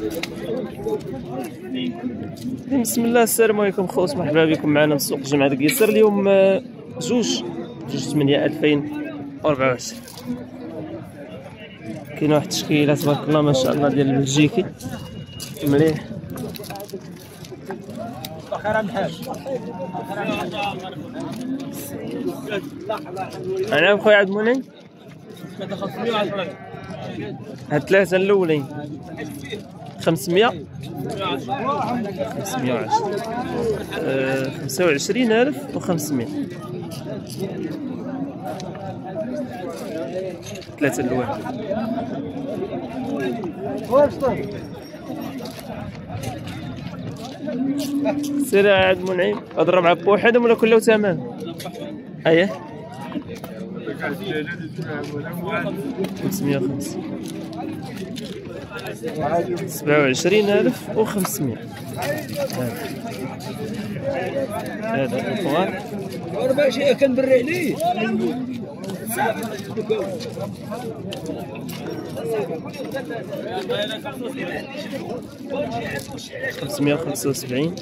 بسم الله. السلام عليكم خوت، مرحبا بكم معنا من سوق جمعة القيصر. اليوم جوج 8 2024. كاين واحد التشكيله تبارك الله ما شاء الله ديال البلجيكي مليح. انا خويا عبد المنعم هاد ثلاثه الاولين 500 510 25,500 ثلاثة الواحد. سير يا عبد المنعم، هضر مع بوحدهم ولا كله تمام؟ اييه 550 27,500. هذا الاخوان باش كنبري عليه 575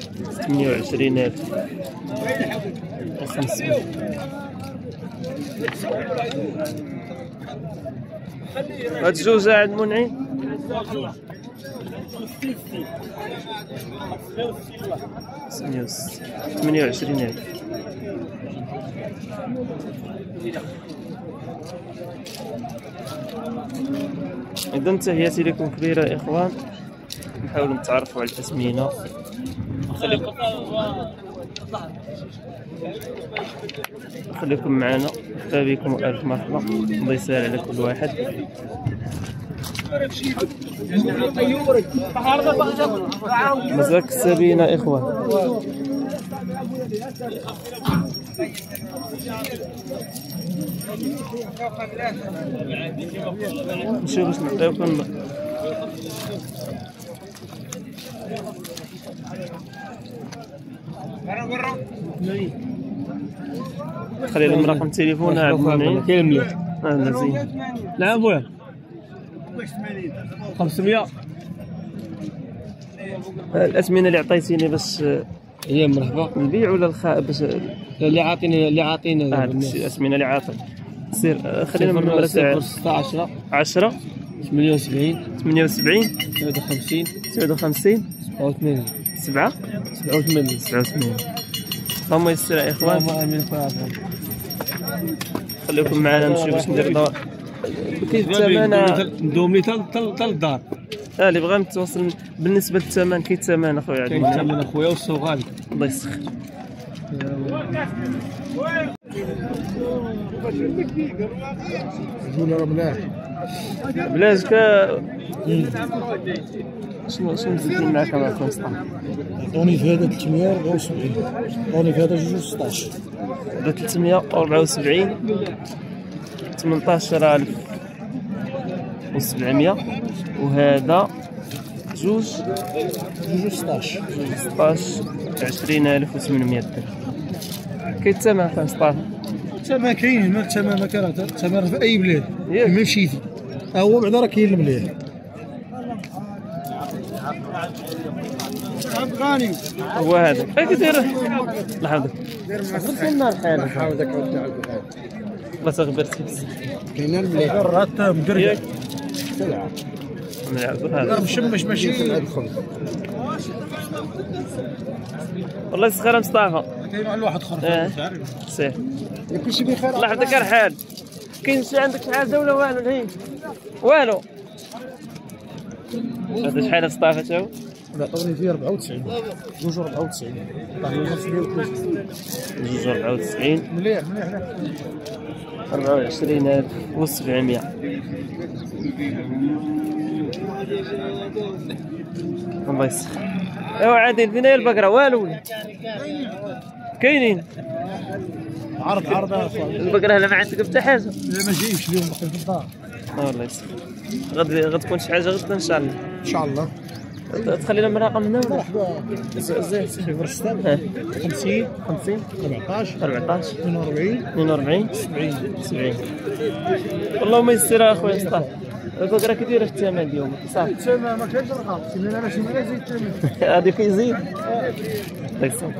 28,500. هاد الجوج عند منعم 28,000. إذا تحياتي لكم كبيرة يا إخوان. نحاولوا نتعرفوا على الأثمنة. خليكم معنا، مرحبا بكم وألف مرحبا. الله يسهل على كل واحد. مزاك السبينة يا إخوان. نمشيو باش نعطيوكم خلي لهم رقم تليفون عبد المنعم. كاين مليح مزيان. نعم بويا 500. الأثمنة اللي عطيتيني باش هي مرحبا نبيع ولا باش اللي عاطينا الأثمنة اللي عاطي. سير خلينا من النمرة تاع 16 10 78 58 59 59 87 7 87. اللهم يسر يا إخوان. امين خويا. خليكم معنا نمشيو باش ندير دور. كاين الثمن ندوم لي تال الدار. اللي بغا نتواصل بالنسبة للثمن. كاين الثمن اخويا. كاين الثمن اخويا والسوق غالي. الله يسخر. جونا ملاح بلاش شنو نزيد معاك مع 15. عطوني في هذا 374. عطوني في هذا 16. هذا 374 18,700. وهذا جوج 16 20,800 درهم. كاين الثمن 15. الثمن كاين، ما الثمن ما كان الثمن في اي بلاد. ياك ما مشيتي هو بعدا راه كاين المليح. غاني هو هذا كيدير. الله يحفظك. غير الحال حاولك الله تغبرتي بس. كاين المليح رات مقرقع سلعه هذا مشمش ماشي والله يسخر مصطفى. كاين واحد الواحد اخر سير كلشي بخير. الله يحفظك الحال. كاين شي عندك شي حاجه ولا والو؟ الحين والو. هذا شحال مصطفى تا هو؟ عطوني فيه 94 جوج 94. جوج 94 مليح 24,700. الله يسخر. ايوا عادل فين هي البقره؟ والو كاينين عرض البقره. لا ما عندك حتى حاجه؟ لا ما جايبش اليوم باقي في الدار. الله يسخر. غتكون شي حاجه غدا ان شاء الله. ان شاء الله. تخلي لنا الرقم هنا. مرحبا. زين 06 50 14 42 42 70. اللهم يسر اخويا مصطفى. دابا راه كدير الثمن ديالهم صافي. الثمن ما كاينش رقم، سيمانه على سيمانه يزيد الثمن. غادي كيزيد. الله يسلمك.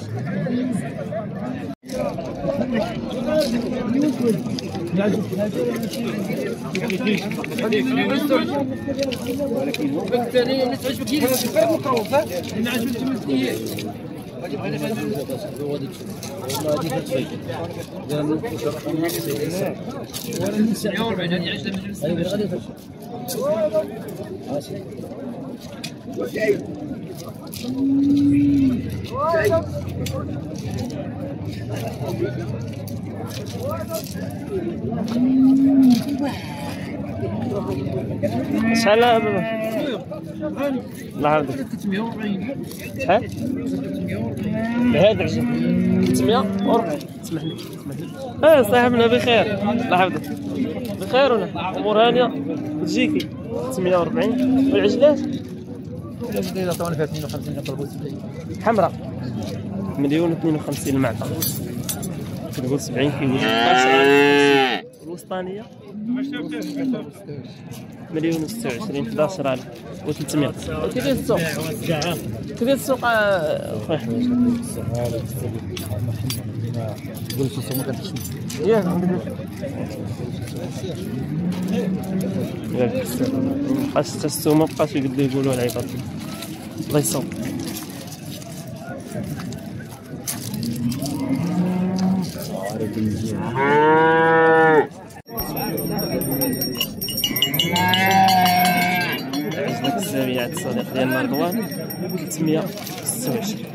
شحال بابا؟ الله يعاودك. 340. شحال؟ بهذا عجب 340. اسمح لي صاحبنا بخير الله يحفظك. بخير ولا امور هانيه؟ تجيكي 340 والعجلات؟ العجلة عطاونا فيها 52 كنطلبوا 70. حمراء 1,52,000 المعطى. كنقول 70 كيقول 11 الوسطانيه 1,26,000 11,300. كيف السوق؟ كيف السوق خويا احمد؟ قلت السوق ما كتمشيش. ياك مبقاش حتى السوق مبقاش يقولوا العباد. الله يصوب. عجلة الزاوية الصديق ديالنا رضوان 326.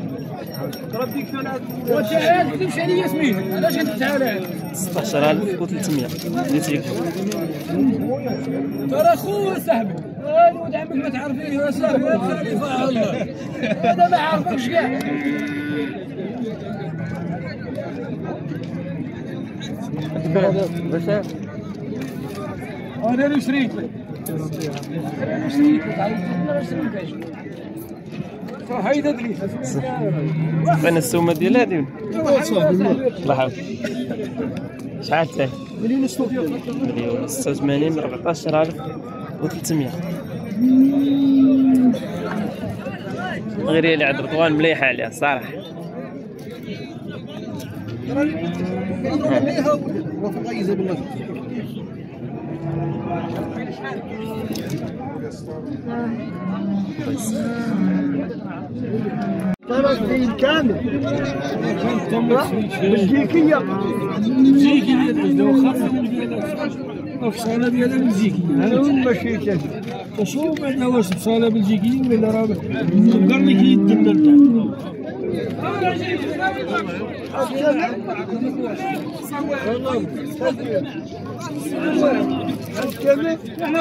وتعال تمشي عليا سميت علاش كتعال 16,300 اللي تيقول. ترى خويا صاحبي ولد عمك ما تعرفيه يا صاحبي خليفه الله هذا ما عارفكش كاع. انا اللي شريت لك هيدا دريت انا السومه ديال هادي الله يحفظك. شحال تاهي؟ 1,86 14,300. غير اللي عند رضوان مليحه عليها الصراحه. فلسطين كامل بلجيكية بلجيكية الفصالة ديالها بلجيكية هذا هو المشيكة. وشوف بعدا واش فصالة بلجيكية ولا راه فكرني كيدمر احنا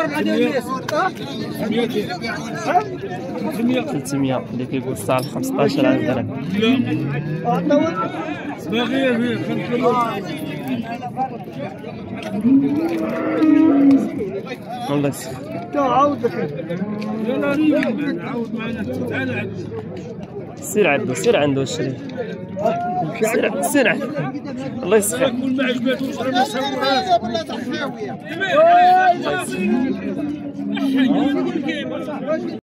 300 اللي كيقول الساعه 15,000 درهم. باغي الله يسلمك. تعاود لك يلا نعاود معنا تعال سير عنده الشريف. سير عنده الله يسخر. كل ما عجباتوش راه ما صورهاش.